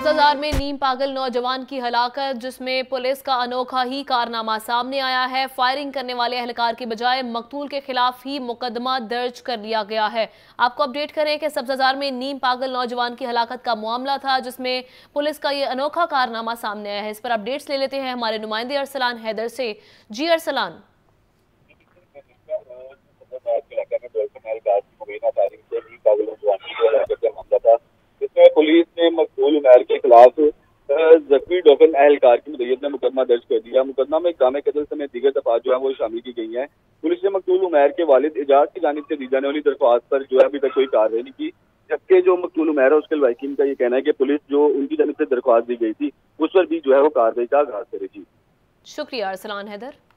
सब्जाजार में नीम पागल नौजवान की हलाकत, जिसमें पुलिस का अनोखा ही कारनामा सामने आया है। फायरिंग करने वाले एहलकार की बजाय मकतूल के खिलाफ ही मुकदमा दर्ज कर लिया गया है। आपको अपडेट करें कि सब्जाजार में नीम पागल नौजवान की हलाकत का मामला था, जिसमें पुलिस का ये अनोखा कारनामा सामने आया है। इस पर अपडेट्स ले लेते हैं हमारे नुमाइंदे अरसलान हैदर से। जी अरसलान। पुलिस ने मकबूल उमैर के खिलाफ जख्मी डॉक्टर एहलकार की मुद्दत में मुकदमा दर्ज कर दिया। मुकदमा में इक़ामे कत्ल समेत दीगर दफात जो है वो शामिल की गई हैं। पुलिस ने मकबूल उमैर के वालिद एजाज की जानिब से दी जाने वाली दरख्वास्त पर जो है अभी तक कोई कार्रवाई नहीं की, जबकि जो मकबूल उमैर है उसके लवाकिन का ये कहना है कि पुलिस जो उनकी जानिब से दरख्वास्त दी गई थी उस पर भी जो है वो कार्रवाई का आगाज करेगी। शुक्रिया अरसलान हैदर।